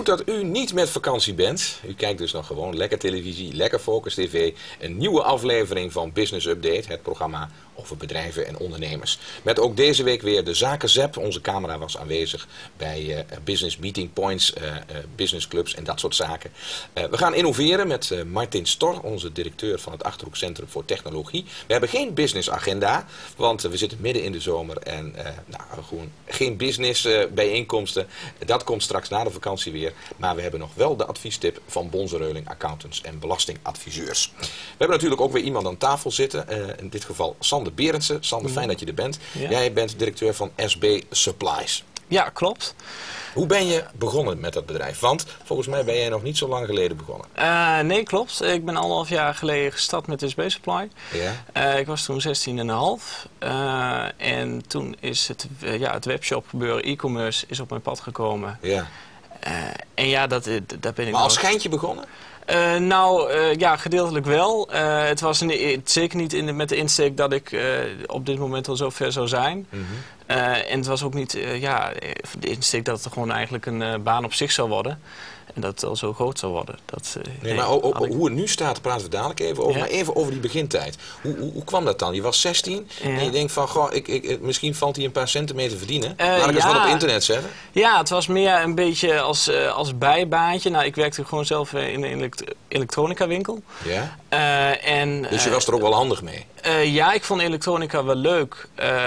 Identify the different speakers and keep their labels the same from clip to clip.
Speaker 1: goed dat u niet met vakantie bent. U kijkt dus nog gewoon lekker televisie, lekker Focus TV. Een nieuwe aflevering van Business Update, het programma over bedrijven en ondernemers. Met ook deze week weer de Zakenzep. Onze camera was aanwezig bij business meeting points, business clubs en dat soort zaken. We gaan innoveren met Martin Stor, onze directeur van het Achterhoek Centrum voor Technologie. We hebben geen business agenda, want we zitten midden in de zomer en gewoon geen business bijeenkomsten. Dat komt straks na de vakantie weer. Maar we hebben nog wel de adviestip van Bonsereuling Accountants en Belastingadviseurs. We hebben natuurlijk ook weer iemand aan tafel zitten. In dit geval Sander Berendsen. Sander, fijn dat je er bent. Ja. Jij bent directeur van SB Supplies.
Speaker 2: Ja, klopt.
Speaker 1: Hoe ben je begonnen met dat bedrijf? Want volgens mij ben jij nog niet zo lang geleden begonnen.
Speaker 2: Nee, klopt. Ik ben 1,5 jaar geleden gestart met SB Supply. Ja. Ik was toen 16,5. En toen is het webshop gebeuren, e-commerce, is op mijn pad gekomen.
Speaker 1: Ja.
Speaker 2: En ja, daar ben ik.
Speaker 1: Maar als schijntje begonnen?
Speaker 2: Ja, gedeeltelijk wel. Het was zeker niet met de insteek dat ik op dit moment al zo ver zou zijn. Mm-hmm. En het was ook niet de insteek dat het gewoon eigenlijk een baan op zich zou worden. En dat het al zo groot zou worden.
Speaker 1: Maar hoe het nu staat, praten we dadelijk even over. Ja. Maar even over die begintijd. Hoe kwam dat dan? Je was 16 en je denkt van, goh, misschien valt hij een paar centimeter verdienen. Laat ik eens wat op internet zetten.
Speaker 2: Ja, het was meer een beetje als bijbaantje. Nou, ik werkte gewoon zelf in een elektronica winkel.
Speaker 1: Ja? Dus je was er ook wel handig mee?
Speaker 2: Ja, ik vond elektronica wel leuk.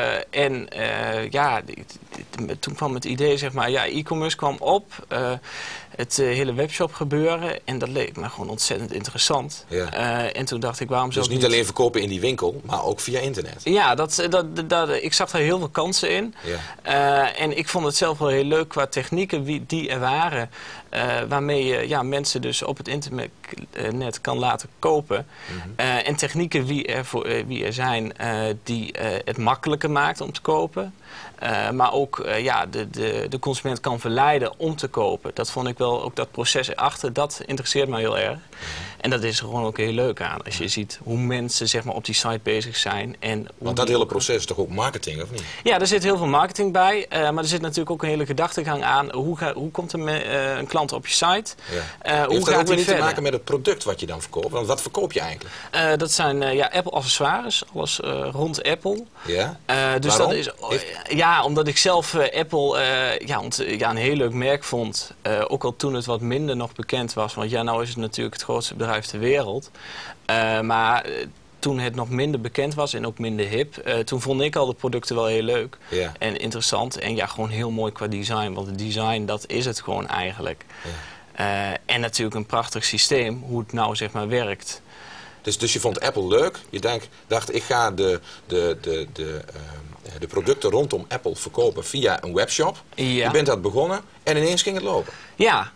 Speaker 2: Toen kwam het idee, zeg maar, e-commerce kwam op. Het hele webshop gebeuren. En dat leek me gewoon ontzettend interessant. Ja. En toen dacht ik, waarom zou ik
Speaker 1: niet alleen verkopen in die winkel, maar ook via internet?
Speaker 2: Ja, ik zag daar heel veel kansen in. Ja. En ik vond het zelf wel heel leuk qua technieken die er waren. Waarmee je mensen dus op het internet kan laten kopen. Mm-hmm. En technieken wie er zijn die het makkelijker maakt om te kopen. Maar ook de consument kan verleiden om te kopen. Dat vond ik wel, ook dat proces erachter, dat interesseert mij heel erg. En dat is er gewoon ook heel leuk aan. Als je ziet hoe mensen, zeg maar, op die site bezig zijn.
Speaker 1: Want dat hele proces is toch ook marketing, of niet?
Speaker 2: Ja, er zit heel veel marketing bij. Maar er zit natuurlijk ook een hele gedachtegang aan. Hoe komt een klant op je site?
Speaker 1: Ja. Heeft dat ook weer niet te maken met het product wat je dan verkoopt? Want wat verkoop je eigenlijk?
Speaker 2: Dat zijn Apple accessoires. Alles rond Apple.
Speaker 1: Ja?
Speaker 2: Dus
Speaker 1: waarom?
Speaker 2: Dat is... omdat ik zelf Apple een heel leuk merk vond. Ook al toen het wat minder nog bekend was. Want nou is het natuurlijk het grootste bedrijf ter wereld. Maar toen het nog minder bekend was en ook minder hip. Toen vond ik al de producten wel heel leuk en interessant. En gewoon heel mooi qua design. Want het design, dat is het gewoon eigenlijk. Ja. En natuurlijk een prachtig systeem, hoe het nou, zeg maar, werkt.
Speaker 1: Dus je vond Apple leuk. Je dacht, ik ga de producten rondom Apple verkopen via een webshop. Ja. Je bent dat begonnen en ineens ging het lopen.
Speaker 2: Ja.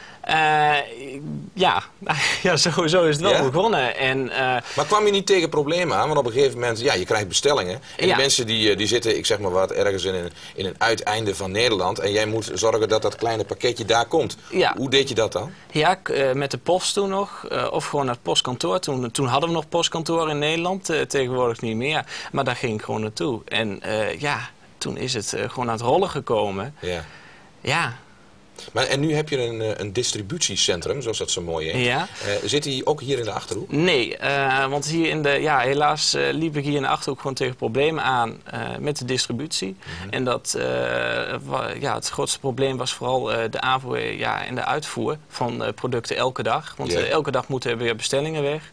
Speaker 2: Zo is het wel begonnen.
Speaker 1: Maar kwam je niet tegen problemen aan? Want op een gegeven moment, je krijgt bestellingen. En die mensen die zitten, ik zeg maar wat, ergens in een uiteinde van Nederland. En jij moet zorgen dat dat kleine pakketje daar komt. Ja. Hoe deed je dat dan?
Speaker 2: Ja, met de post toen nog. Of gewoon naar het postkantoor. Toen hadden we nog postkantoor in Nederland. Tegenwoordig niet meer. Maar daar ging ik gewoon naartoe. En toen is het gewoon aan het rollen gekomen. Ja. Ja.
Speaker 1: En nu heb je een distributiecentrum, zoals dat zo mooi heet. Ja. Zit hij ook hier in de Achterhoek?
Speaker 2: Nee, want hier helaas liep ik hier in de Achterhoek gewoon tegen problemen aan met de distributie. Mm-hmm. En het grootste probleem was vooral de aanvoer en de uitvoer van producten elke dag. Want elke dag moeten er weer bestellingen weg.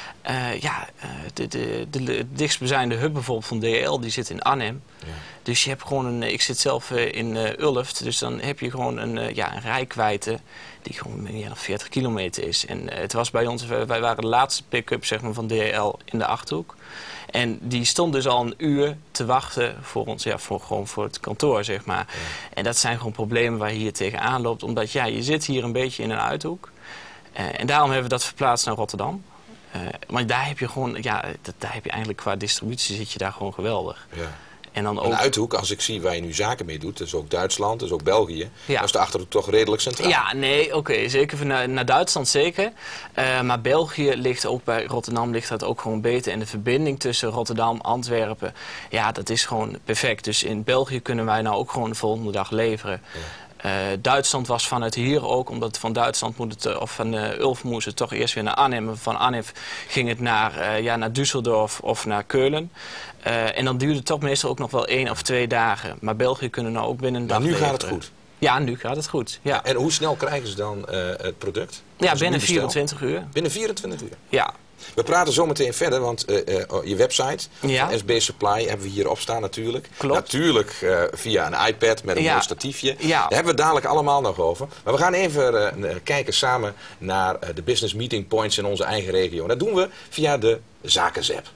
Speaker 2: De dichtstbijzijnde hub bijvoorbeeld van DHL, die zit in Arnhem. Ja. Dus je hebt gewoon ik zit zelf in Ulft, dus dan heb je gewoon een reikwijdte die gewoon meer dan 40 kilometer is. En het was bij ons, wij waren de laatste pick-up, zeg maar, van DHL in de Achterhoek. En die stond dus al een uur te wachten voor ons, voor het kantoor, zeg maar. Ja. En dat zijn gewoon problemen waar je hier tegenaan loopt, omdat je zit hier een beetje in een uithoek. En daarom hebben we dat verplaatst naar Rotterdam. Maar daar heb je gewoon, daar heb je eigenlijk qua distributie zit je daar gewoon geweldig. Ja. En dan ook...
Speaker 1: Een Uithoek, als ik zie waar je nu zaken mee doet, dus ook Duitsland, dus ook België, dan is de Achterhoek toch redelijk centraal.
Speaker 2: Ja, nee, oké, zeker naar Duitsland zeker. Maar België ligt ook bij Rotterdam, ligt dat ook gewoon beter. En de verbinding tussen Rotterdam, Antwerpen, dat is gewoon perfect. Dus in België kunnen wij nou ook gewoon de volgende dag leveren. Ja. Duitsland was vanuit hier ook, omdat van Duitsland of van Ulft moest het toch eerst weer naar Arnhem. Van Arnhem ging het naar Düsseldorf of naar Keulen. En dan duurde het toch meestal ook nog wel 1 of 2 dagen. Maar België kunnen nou ook binnen een dag
Speaker 1: Maar nu
Speaker 2: leveren.
Speaker 1: gaat het goed?
Speaker 2: Ja, nu gaat het goed. Ja.
Speaker 1: En hoe snel krijgen ze dan het product?
Speaker 2: Ja, binnen 24 uur.
Speaker 1: Binnen 24 uur?
Speaker 2: Ja.
Speaker 1: We praten zo meteen verder, want je website van SB Supply hebben we hier op staan natuurlijk.
Speaker 2: Klopt.
Speaker 1: Natuurlijk via een iPad met een mooi statiefje.
Speaker 2: Ja.
Speaker 1: Daar hebben we het dadelijk allemaal nog over. Maar we gaan even kijken samen naar de business meeting points in onze eigen regio. En dat doen we via de Zakenzep.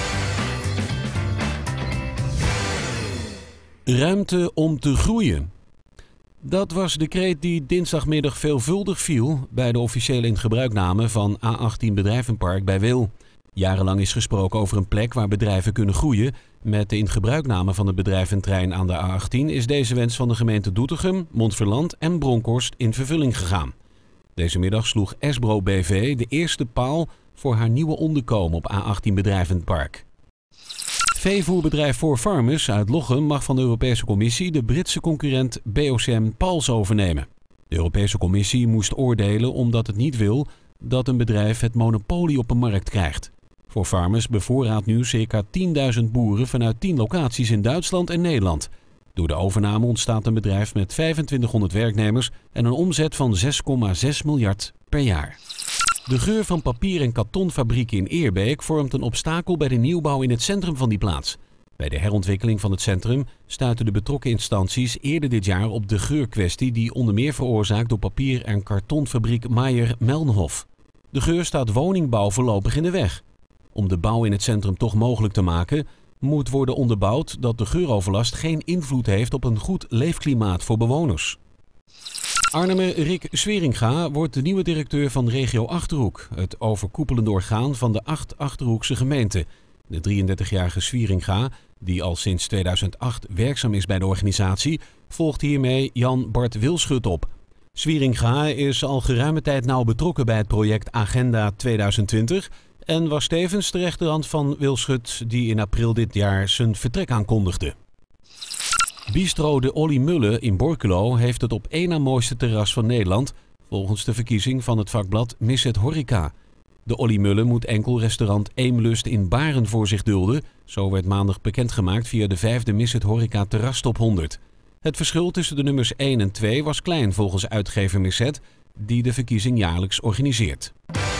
Speaker 3: Ruimte om te groeien. Dat was de kreet die dinsdagmiddag veelvuldig viel bij de officiële ingebruikname van A18 Bedrijvenpark bij Wil. Jarenlang is gesproken over een plek waar bedrijven kunnen groeien. Met de ingebruikname van het bedrijventrein aan de A18 is deze wens van de gemeente Doetinchem, Montferland en Bronkhorst in vervulling gegaan. Deze middag sloeg Esbro BV de eerste paal voor haar nieuwe onderkomen op A18 Bedrijvenpark. Veevoerbedrijf 4Farmers uit Lochem mag van de Europese Commissie de Britse concurrent BOCM Pals overnemen. De Europese Commissie moest oordelen omdat het niet wil dat een bedrijf het monopolie op een markt krijgt. 4Farmers bevoorraadt nu circa 10.000 boeren vanuit 10 locaties in Duitsland en Nederland. Door de overname ontstaat een bedrijf met 2500 werknemers en een omzet van 6,6 miljard per jaar. De geur van papier- en kartonfabrieken in Eerbeek vormt een obstakel bij de nieuwbouw in het centrum van die plaats. Bij de herontwikkeling van het centrum stuiten de betrokken instanties eerder dit jaar op de geurkwestie die onder meer veroorzaakt door papier- en kartonfabriek Meijer-Melnhof. De geur staat woningbouw voorlopig in de weg. Om de bouw in het centrum toch mogelijk te maken, moet worden onderbouwd dat de geuroverlast geen invloed heeft op een goed leefklimaat voor bewoners. Arnhemmer Rick Sweringa wordt de nieuwe directeur van Regio Achterhoek, het overkoepelende orgaan van de 8 Achterhoekse gemeenten. De 33-jarige Sweringa, die al sinds 2008 werkzaam is bij de organisatie, volgt hiermee Jan Bart Wilschut op. Sweringa is al geruime tijd nauw betrokken bij het project Agenda 2020 en was tevens de rechterhand van Wilschut die in april dit jaar zijn vertrek aankondigde. Bistro de Olly Mulle in Borculo heeft het op één na mooiste terras van Nederland, volgens de verkiezing van het vakblad Misset Horeca. De Olly Mulle moet enkel restaurant Eemlust in Baren voor zich dulden. Zo werd maandag bekendgemaakt via de 5e Misset Horeca Terrastop 100. Het verschil tussen de nummers 1 en 2 was klein volgens uitgever Misset, die de verkiezing jaarlijks organiseert.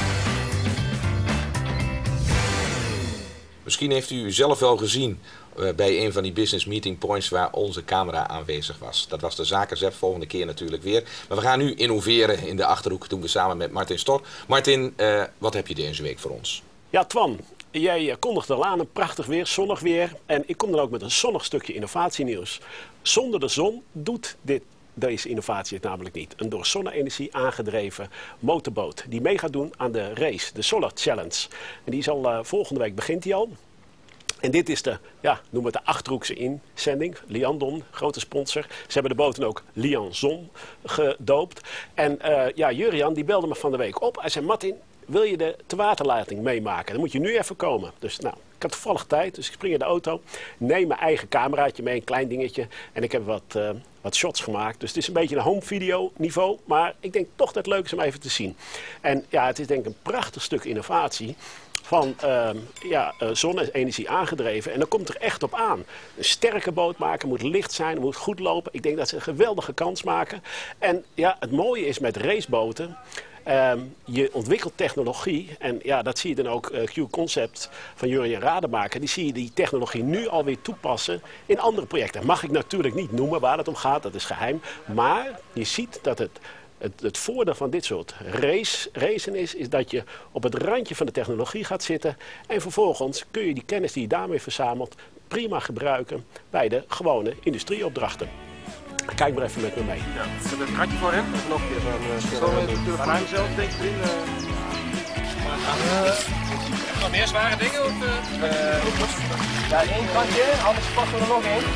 Speaker 1: Misschien heeft u zelf wel gezien bij een van die business meeting points waar onze camera aanwezig was. Dat was de Zakenzep, volgende keer natuurlijk weer. Maar we gaan nu innoveren in de Achterhoek, doen we samen met Martin Stor. Martin, wat heb je deze week voor ons?
Speaker 4: Ja, Twan, jij kondigde al aan, een prachtig weer, zonnig weer. En ik kom dan ook met een zonnig stukje innovatienieuws. Zonder de zon doet deze innovatie het namelijk niet. Een door zonne-energie aangedreven motorboot die mee gaat doen aan de race, de Solar Challenge. En die is al volgende week begint die al. En dit is de, noem het de Achterhoekse inzending. Liandon, grote sponsor. Ze hebben de boten ook Lianzon gedoopt. En Jurian die belde me van de week op. Hij zei, Martin, wil je de tewaterlating meemaken? Dan moet je nu even komen. Dus nou, ik had toevallig tijd, dus ik spring in de auto. Neem mijn eigen cameraatje mee, een klein dingetje. En ik heb wat shots gemaakt. Dus het is een beetje een home video niveau. Maar ik denk toch dat het leuk is om even te zien. En ja, het is denk ik een prachtig stuk innovatie. Van zonne-energie aangedreven. En dan komt er echt op aan. Een sterke boot maken, moet licht zijn, moet goed lopen. Ik denk dat ze een geweldige kans maken. En ja, het mooie is met raceboten. Je ontwikkelt technologie. En ja, dat zie je dan ook Q-Concept van Jurjen Rademaker. Die zie je die technologie nu alweer toepassen in andere projecten. Mag ik natuurlijk niet noemen waar het om gaat, dat is geheim. Maar je ziet dat het voordeel van dit soort racen is dat je op het randje van de technologie gaat zitten. En vervolgens kun je die kennis die je daarmee verzamelt prima gebruiken bij de gewone industrieopdrachten. Kijk maar even met me mee.
Speaker 5: Ja, we hebben een kratje voor hem. Nog een keer van hem zelf, denk ik. Nog meer zware dingen? Ja, één kratje, anders pakken we er nog één.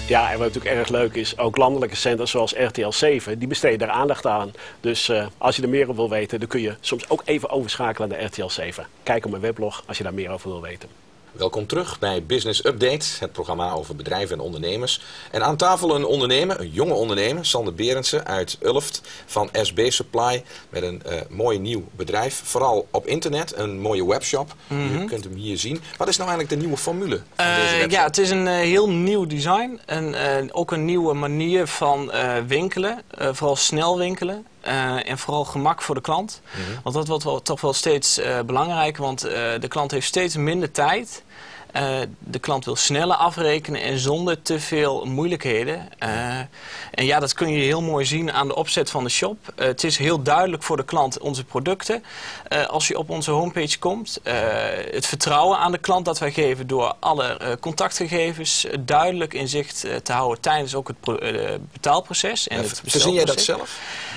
Speaker 4: Ja, en wat natuurlijk erg leuk is, ook landelijke zenders zoals RTL 7, die besteden daar aandacht aan. Dus als je er meer over wil weten, dan kun je soms ook even overschakelen naar de RTL 7. Kijk op mijn weblog als je daar meer over wil weten.
Speaker 1: Welkom terug bij Business Update, het programma over bedrijven en ondernemers. En aan tafel een ondernemer, een jonge ondernemer, Sander Berendsen uit Ulft van SB Supply. Met een mooi nieuw bedrijf, vooral op internet, een mooie webshop. Je kunt hem hier zien. Wat is nou eigenlijk de nieuwe formule van deze webshop?
Speaker 2: Ja, het is een heel nieuw design. Ook een nieuwe manier van winkelen, vooral snel winkelen. En vooral gemak voor de klant. Want dat wordt toch wel steeds belangrijker, want de klant heeft steeds minder tijd. De klant wil sneller afrekenen en zonder te veel moeilijkheden. En ja, dat kun je heel mooi zien aan de opzet van de shop. Het is heel duidelijk voor de klant onze producten. Als je op onze homepage komt, het vertrouwen aan de klant dat wij geven door alle contactgegevens duidelijk in zicht te houden tijdens ook het betaalproces. En het
Speaker 1: verzin jij dat zelf?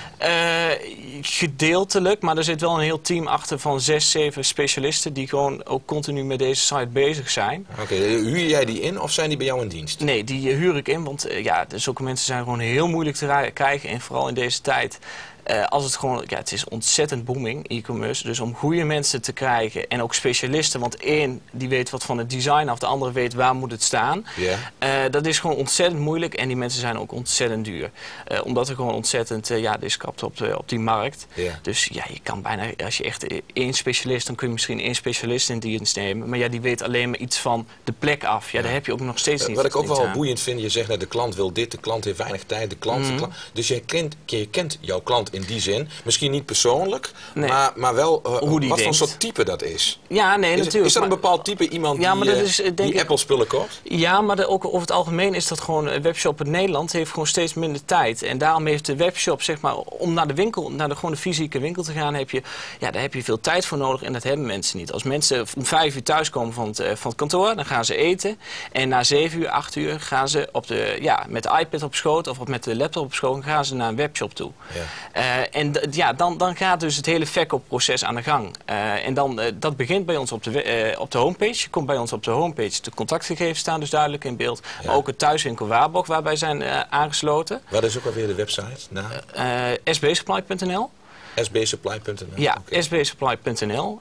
Speaker 2: Gedeeltelijk, maar er zit wel een heel team achter van 6, 7 specialisten die gewoon ook continu met deze site bezig zijn.
Speaker 1: Oké, huur jij die in of zijn die bij jou in dienst?
Speaker 2: Nee, die huur ik in, want zulke mensen zijn gewoon heel moeilijk te krijgen en vooral in deze tijd. Als het gewoon, het is ontzettend booming, e-commerce. Dus om goede mensen te krijgen en ook specialisten. Want één, die weet wat van het design af. De andere weet waar moet het staan. Yeah. Dat is gewoon ontzettend moeilijk. En die mensen zijn ook ontzettend duur. Omdat er gewoon ontzettend is kapt op die markt. Yeah. Dus ja, je kan bijna, als je echt één specialist, dan kun je misschien één specialist in dienst nemen. Maar ja, die weet alleen maar iets van de plek af. Ja, daar heb je ook nog steeds niet.
Speaker 1: Wat ik ook wel boeiend vind, je zegt net de klant wil dit, de klant heeft weinig tijd. De klant. Dus je kent jouw klant in die zin. Misschien niet persoonlijk, nee. maar wel wat voor soort type dat is.
Speaker 2: Ja, nee, natuurlijk.
Speaker 1: Is dat een bepaald type iemand die Apple-spullen koopt?
Speaker 2: Ja, maar ook over het algemeen is dat gewoon een webshop in Nederland heeft gewoon steeds minder tijd. En daarom heeft de webshop, zeg maar, om naar de winkel, naar de fysieke winkel te gaan, daar heb je veel tijd voor nodig en dat hebben mensen niet. Als mensen om 5 uur thuiskomen van het kantoor, dan gaan ze eten. En na 7 uur, 8 uur gaan ze met de iPad op schoot of met de laptop op schoot, gaan ze naar een webshop toe. Ja. En dan gaat dus het hele verkoopproces aan de gang. En dat begint bij ons op de homepage. Je komt bij ons op de homepage. De contactgegevens staan dus duidelijk in beeld. Ja. Maar ook het thuiswinkel Waarborg waarbij zijn aangesloten.
Speaker 1: Wat is ook alweer de website?
Speaker 2: sbsupply.nl.
Speaker 1: sbsupply.nl?
Speaker 2: Ja, okay. sbsupply.nl.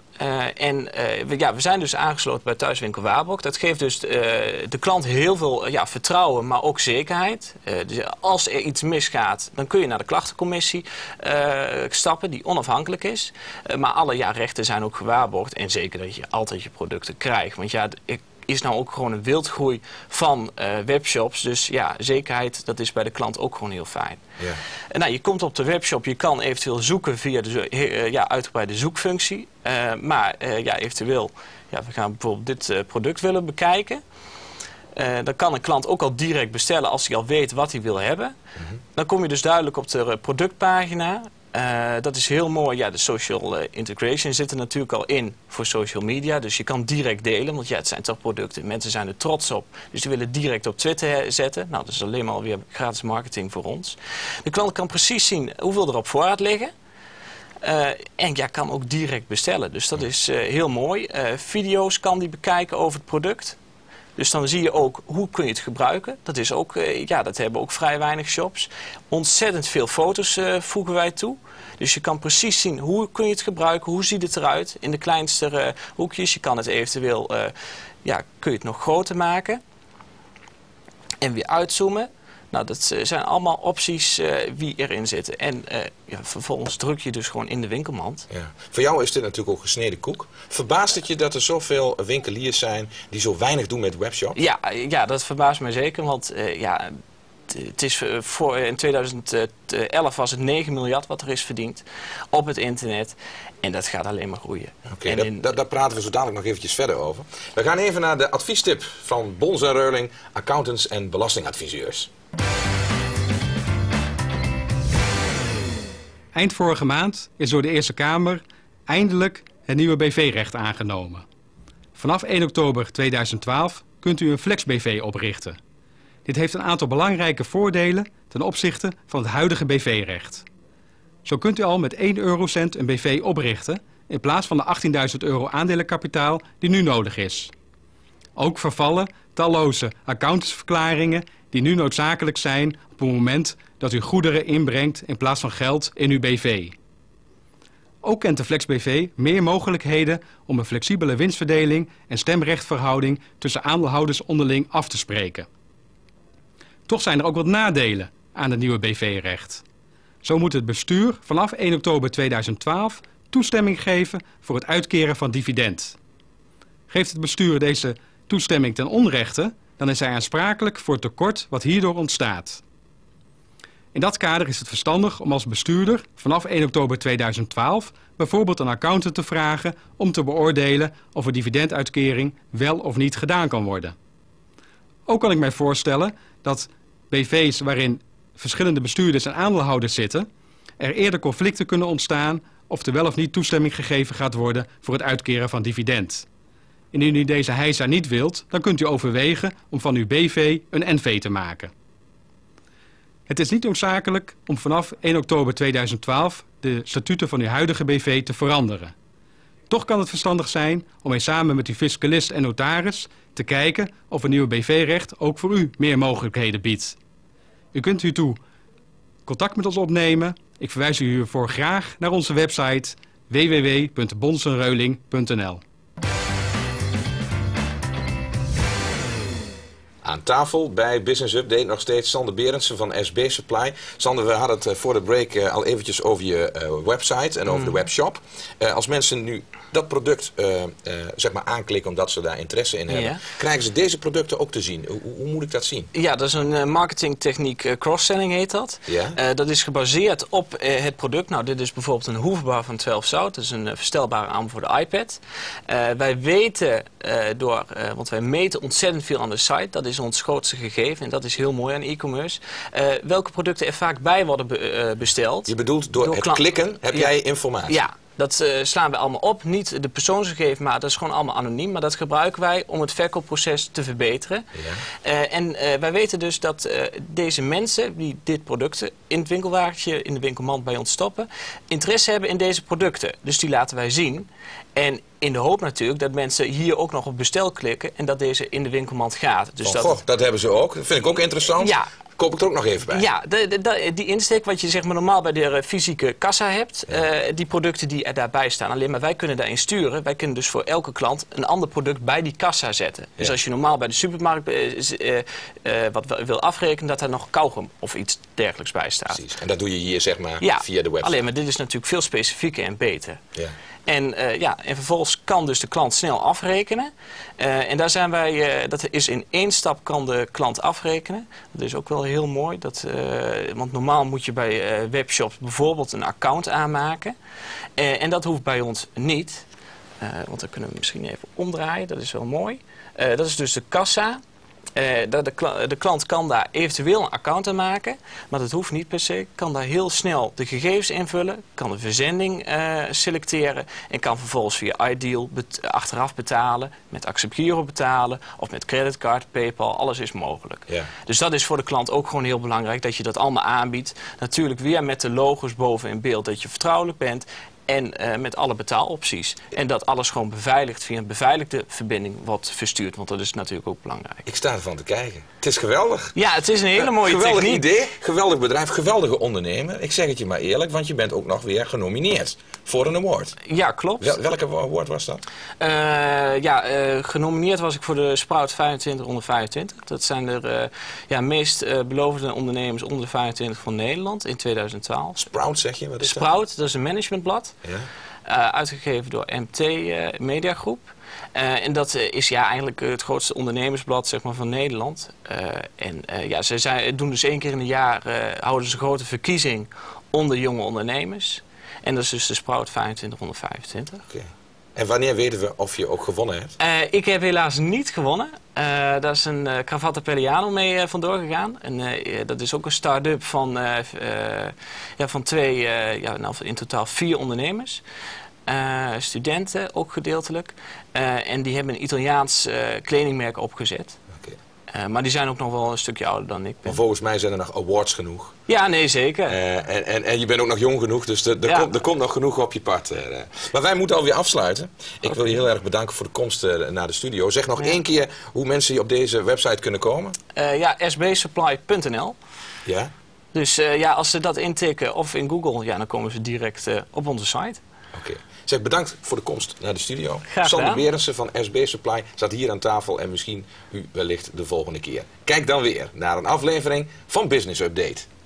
Speaker 2: We zijn dus aangesloten bij thuiswinkel Waarborg. Dat geeft dus de klant heel veel vertrouwen, maar ook zekerheid. Dus als er iets misgaat, dan kun je naar de klachtencommissie stappen, die onafhankelijk is. Maar alle rechten zijn ook gewaarborgd en zeker dat je altijd je producten krijgt. Want is nou ook gewoon een wildgroei van webshops. Dus ja, zekerheid, dat is bij de klant ook gewoon heel fijn. Ja. Je komt op de webshop, je kan eventueel zoeken via de uitgebreide zoekfunctie. Eventueel, we gaan bijvoorbeeld dit product willen bekijken. Dan kan een klant ook al direct bestellen als hij al weet wat hij wil hebben. Dan kom je dus duidelijk op de productpagina. Dat is heel mooi. Ja, de social integration zit er natuurlijk al in voor social media. Dus je kan direct delen, want het zijn toch producten. Mensen zijn er trots op. Dus die willen direct op Twitter zetten. Nou, dat is alleen maar weer gratis marketing voor ons. De klant kan precies zien hoeveel er op voorraad liggen. En kan ook direct bestellen. Dus dat is heel mooi. Video's kan die bekijken over het product. Dus dan zie je ook hoe kun je het gebruiken. Dat is ook, dat hebben ook vrij weinig shops. Ontzettend veel foto's voegen wij toe. Dus je kan precies zien hoe kun je het gebruiken, hoe ziet het eruit in de kleinste hoekjes. Je kan het eventueel, kun je het nog groter maken. En weer uitzoomen. Nou, dat zijn allemaal opties wie erin zitten. En vervolgens druk je dus gewoon in de winkelmand. Ja.
Speaker 1: Voor jou is dit natuurlijk ook gesneden koek. Verbaast het je dat er zoveel winkeliers zijn die zo weinig doen met webshops?
Speaker 2: Ja, dat verbaast mij zeker. Want het is in 2011 was het 9 miljard wat er is verdiend op het internet. En dat gaat alleen maar groeien.
Speaker 1: Oké, daar praten we zo dadelijk nog eventjes verder over. We gaan even naar de adviestip van Bons & Reuling, accountants en belastingadviseurs.
Speaker 6: Eind vorige maand is door de Eerste Kamer eindelijk het nieuwe BV-recht aangenomen. Vanaf 1 oktober 2012 kunt u een Flex-BV oprichten. Dit heeft een aantal belangrijke voordelen ten opzichte van het huidige BV-recht. Zo kunt u al met 1 eurocent een BV oprichten in plaats van de €18.000 aandelenkapitaal die nu nodig is. Ook vervallen talloze accountantsverklaringen die nu noodzakelijk zijn op het moment dat u goederen inbrengt in plaats van geld in uw BV. Ook kent de Flex BV meer mogelijkheden om een flexibele winstverdeling en stemrechtverhouding tussen aandeelhouders onderling af te spreken. Toch zijn er ook wat nadelen aan het nieuwe BV-recht. Zo moet het bestuur vanaf 1 oktober 2012 toestemming geven voor het uitkeren van dividend. Geeft het bestuur deze toestemming ten onrechte, dan is hij aansprakelijk voor het tekort wat hierdoor ontstaat. In dat kader is het verstandig om als bestuurder vanaf 1 oktober 2012 bijvoorbeeld een accountant te vragen om te beoordelen of een dividenduitkering wel of niet gedaan kan worden. Ook kan ik mij voorstellen dat BV's waarin verschillende bestuurders en aandeelhouders zitten, er eerder conflicten kunnen ontstaan of er wel of niet toestemming gegeven gaat worden voor het uitkeren van dividend. Indien u deze heisa niet wilt, dan kunt u overwegen om van uw BV een NV te maken. Het is niet noodzakelijk om vanaf 1 oktober 2012 de statuten van uw huidige BV te veranderen. Toch kan het verstandig zijn om samen met uw fiscalist en notaris te kijken of een nieuwe BV-recht ook voor u meer mogelijkheden biedt. U kunt hiertoe contact met ons opnemen. Ik verwijs u hiervoor graag naar onze website www.bonsenreuling.nl.
Speaker 1: Aan tafel bij Business Update nog steeds Sander Berendsen van SB Supply. Sander, we hadden het voor de break al eventjes over je website en over de webshop. Als mensen nu dat product zeg maar aanklikken omdat ze daar interesse in hebben, krijgen ze deze producten ook te zien. Hoe moet ik dat zien?
Speaker 2: Ja, dat is een marketingtechniek, cross-selling heet dat.
Speaker 1: Ja?
Speaker 2: Dat is gebaseerd op het product. Nou, dit is bijvoorbeeld een hoverbar van 12 zout. Dat is een verstelbare arm voor de iPad. Wij weten want wij meten ontzettend veel aan de site. Dat is ons grootste gegeven en dat is heel mooi aan e-commerce. Welke producten er vaak bij worden besteld.
Speaker 1: Je bedoelt door het klikken heb jij informatie?
Speaker 2: Ja. Dat slaan we allemaal op. Niet de persoonsgegevens, maar dat is gewoon allemaal anoniem. Maar dat gebruiken wij om het verkoopproces te verbeteren. Ja. Wij weten dus dat deze mensen die dit product in het winkelwagentje, in de winkelmand bij ons stoppen, interesse hebben in deze producten. Dus die laten wij zien. En in de hoop natuurlijk dat mensen hier ook nog op bestel klikken en dat deze in de winkelmand gaat. Dus
Speaker 1: dat hebben ze ook. Dat vind ik ook interessant.
Speaker 2: Ja.
Speaker 1: Koop ik er ook nog even bij.
Speaker 2: Ja, die insteek wat je zeg maar normaal bij de fysieke kassa hebt, die producten die er daarbij staan. Alleen maar wij kunnen daarin sturen. Wij kunnen dus voor elke klant een ander product bij die kassa zetten. Dus als je normaal bij de supermarkt wat wil afrekenen, dat daar nog kauwgom of iets dergelijks bij staat.
Speaker 1: Precies. En dat doe je hier zeg maar via de website.
Speaker 2: Alleen maar dit is natuurlijk veel specifieker en beter.
Speaker 1: Ja.
Speaker 2: En vervolgens kan dus de klant snel afrekenen. En daar zijn wij, dat is in één stap kan de klant afrekenen. Dat is ook wel heel mooi. Want normaal moet je bij webshops bijvoorbeeld een account aanmaken. En dat hoeft bij ons niet. Want dan kunnen we misschien even omdraaien. Dat is wel mooi. Dat is dus de kassa. De klant kan daar eventueel een account aan maken, maar dat hoeft niet per se. Kan daar heel snel de gegevens invullen, kan de verzending selecteren en kan vervolgens via iDeal achteraf betalen, met Accept Giro betalen of met creditcard, PayPal, alles is mogelijk. Ja. Dus dat is voor de klant ook gewoon heel belangrijk dat je dat allemaal aanbiedt. Natuurlijk weer met de logo's boven in beeld dat je vertrouwelijk bent. En met alle betaalopties. En dat alles gewoon beveiligd via een beveiligde verbinding wordt verstuurd. Want dat is natuurlijk ook belangrijk.
Speaker 1: Ik sta ervan te kijken. Het is geweldig.
Speaker 2: Ja, het is een hele mooie
Speaker 1: geweldig
Speaker 2: techniek.
Speaker 1: Idee, geweldig bedrijf, geweldige ondernemer. Ik zeg het je maar eerlijk, want je bent ook nog weer genomineerd voor een award.
Speaker 2: Ja, klopt.
Speaker 1: Welke award was dat?
Speaker 2: Genomineerd was ik voor de Sprout 25 onder 25. Dat zijn de meest belovende ondernemers onder de 25 van Nederland in 2012.
Speaker 1: Sprout zeg je? Wat is
Speaker 2: Sprout, dat is een managementblad.
Speaker 1: Ja.
Speaker 2: Uitgegeven door MT Mediagroep. En dat is eigenlijk het grootste ondernemersblad zeg maar, van Nederland. Zij doen dus 1 keer in een jaar houden ze een grote verkiezing onder jonge ondernemers. En dat is dus de Sprout 25 onder 25.
Speaker 1: Okay. En wanneer weten we of je ook gewonnen hebt?
Speaker 2: Ik heb helaas niet gewonnen. Daar is een Cravatta Pelliano mee vandoor gegaan. Dat is ook een start-up van 2, in totaal 4 ondernemers. Studenten ook gedeeltelijk. En die hebben een Italiaans kledingmerk opgezet.
Speaker 1: Okay.
Speaker 2: Maar die zijn ook nog wel een stukje ouder dan ik ben.
Speaker 1: Maar volgens mij zijn er nog awards genoeg.
Speaker 2: Ja, nee, zeker.
Speaker 1: En je bent ook nog jong genoeg, dus er komt nog genoeg op je pad. Maar wij moeten alweer afsluiten. Ik wil je heel erg bedanken voor de komst naar de studio. Zeg nog één keer hoe mensen op deze website kunnen komen.
Speaker 2: sbsupply.nl.
Speaker 1: Ja?
Speaker 2: Dus als ze dat intikken of in Google, dan komen ze direct op onze site.
Speaker 1: Oké. Zeg, bedankt voor de komst naar de studio.
Speaker 2: Graag
Speaker 1: Sander
Speaker 2: gedaan.
Speaker 1: Berensen van SB Supply zat hier aan tafel en misschien u wellicht de volgende keer. Kijk dan weer naar een aflevering van Business Update.